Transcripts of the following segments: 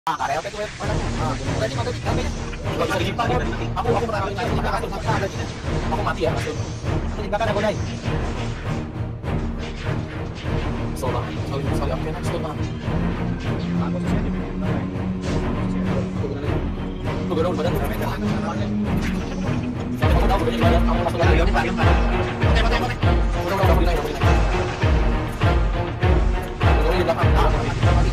Ah, kareo itu berarti mati HP-nya. Enggak bisa disimpan ya. Aku pernah kali di belakang ada sini. Aku mati ya, langsung. Di belakang ada naik. Soalnya, soalnya aku enak soalnya. Aku sih di belakang. Tuh gak ada badan sampai ke sana. Kamu tahu udah badan kamu masuk lagi ini paling mana? Mati. Udah beli naik. Udah di belakang. Mati.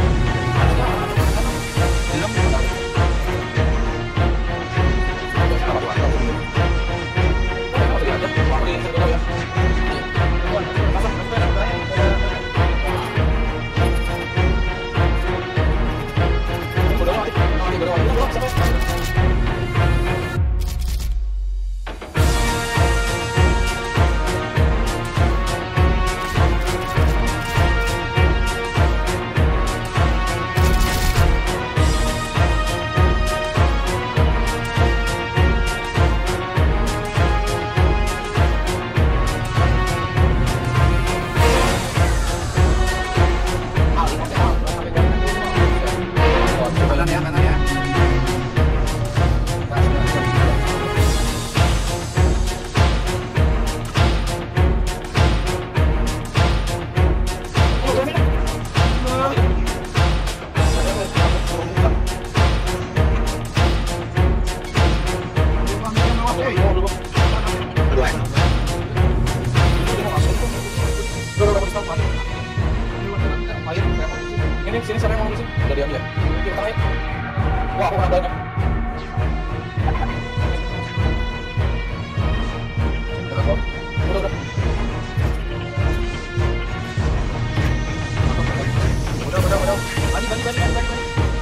Ini sini siapa yang mau sini? Udah diambil. Kita terakhir. Wah, aku banyak. Udah. Balik.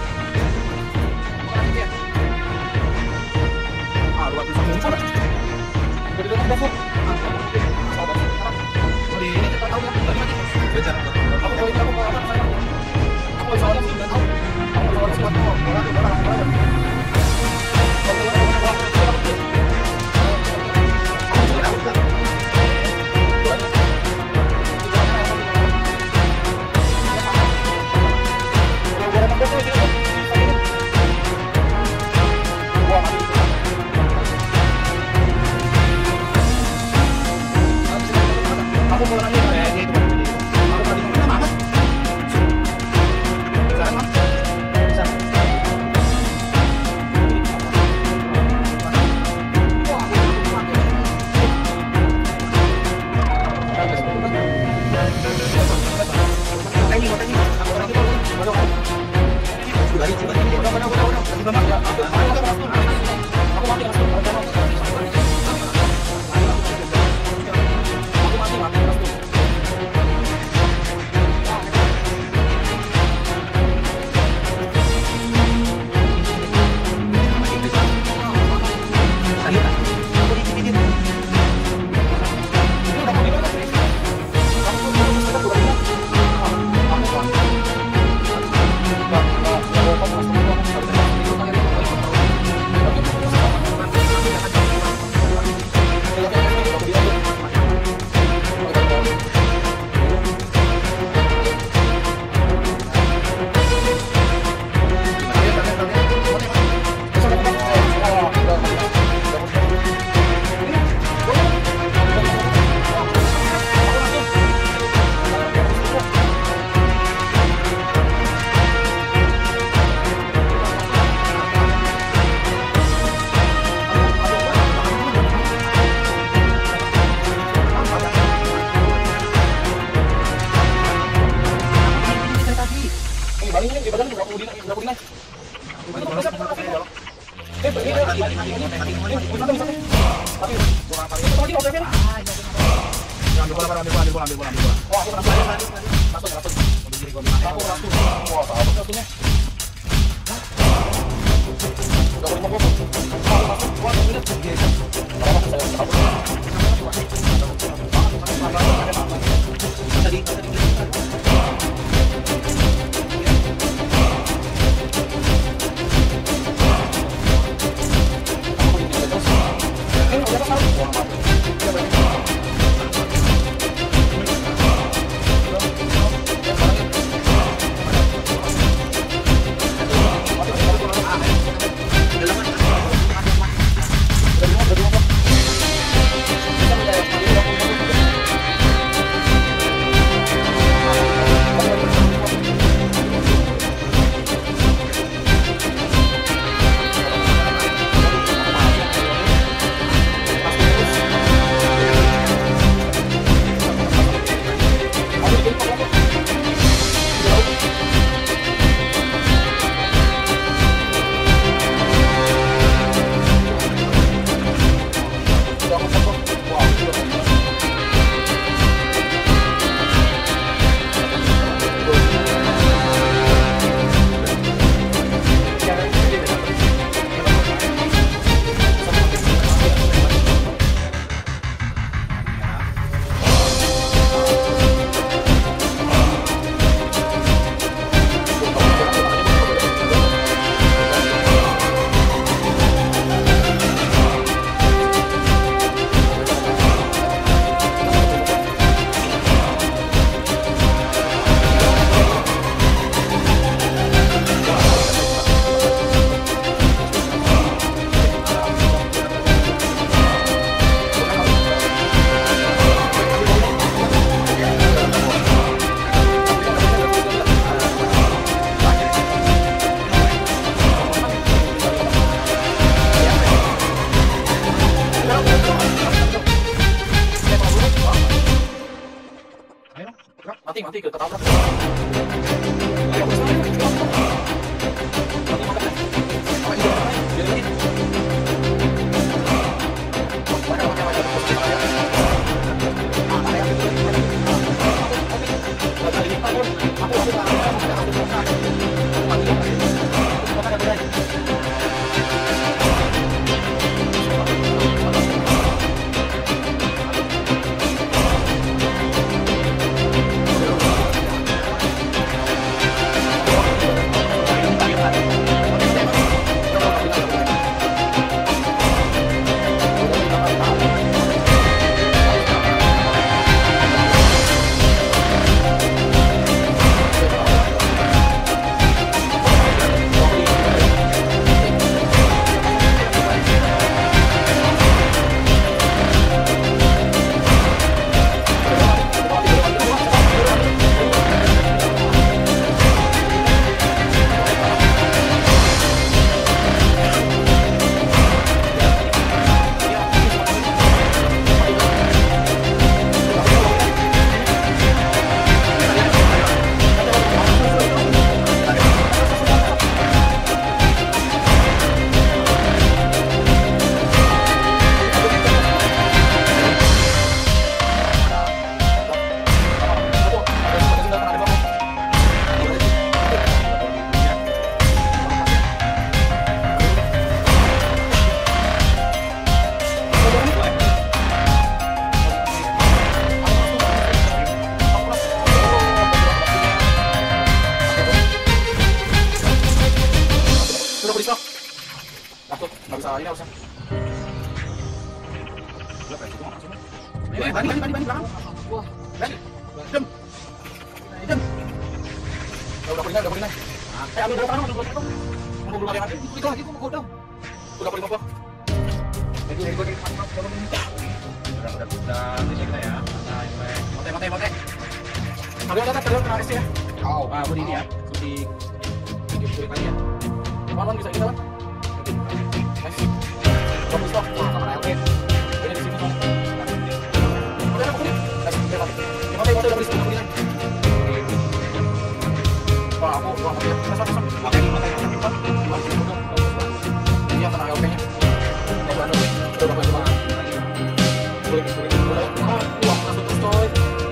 Ah, luar biasa muncul. Udah di dalam dapur. Ini kita tahu ya. Tadi mati. Belajar. Aku mau apa? Aku soalnya sudah tahu. Aku soalnya sudah tahu. Orang. bisa ini harusnya. Bani belakang. Wah, Bani. Jam. Jam. Udah kuning. Ambil dulu tangan, ambil dulu. Mau belum ada yang mati. Itu lagi gua mau dong. Udah kuning apa? Jadi gua ini udah ini kita ya. Mote. Ada kena es ya. Oh, budi ini ya. Budi tadi ya. Lawan bisa kita, Bang. Nice. Bagus kok. Sama LP. Ini di sini kok. Udah aku nih. Mote udah bisa kuning. Wah, aku ya. Masuk. Mote. Iya, kena LP-nya. Udah cuma. Boleh. Wah, masuk terus coy.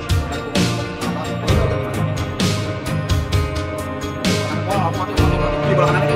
Di belakang kanan.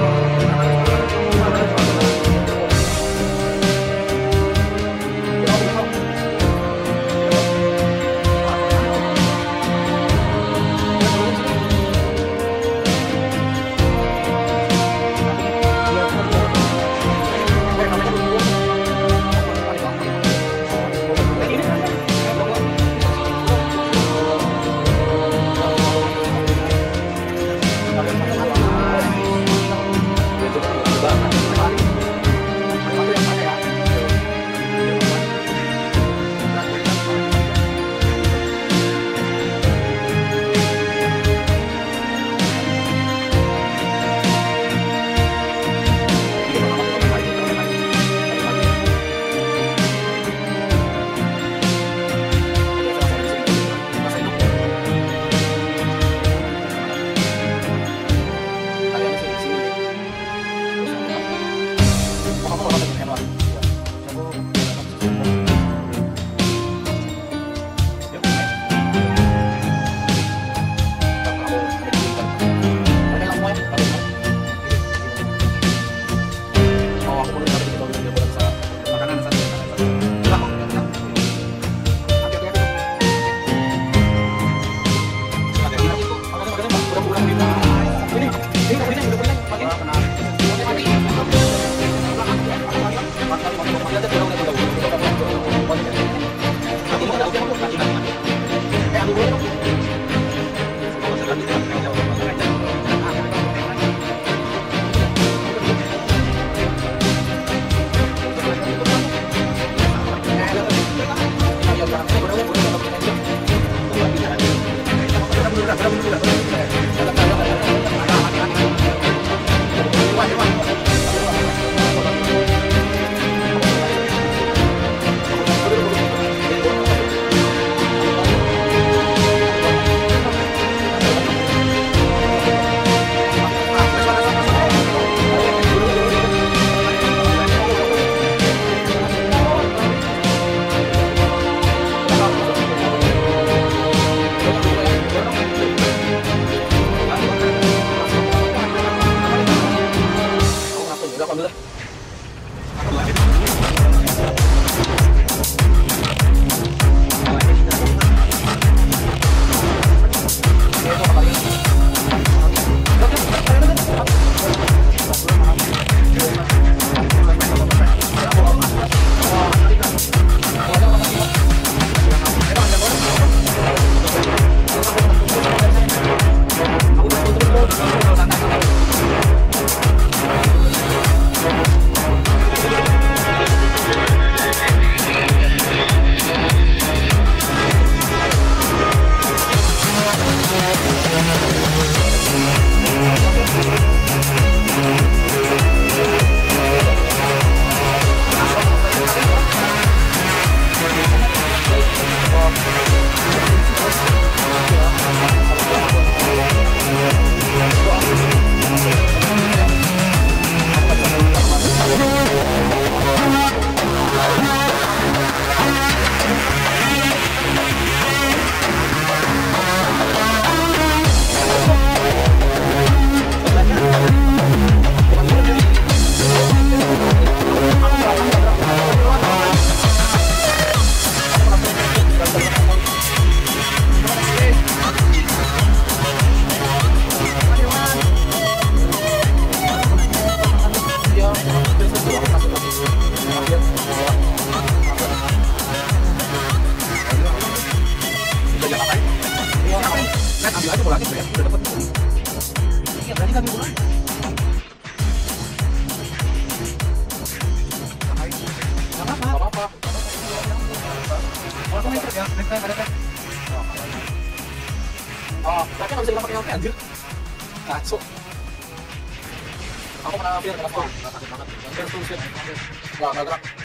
Thank you. So, aku pernah feel kena stun. Feel stun shit. Nggak gerak.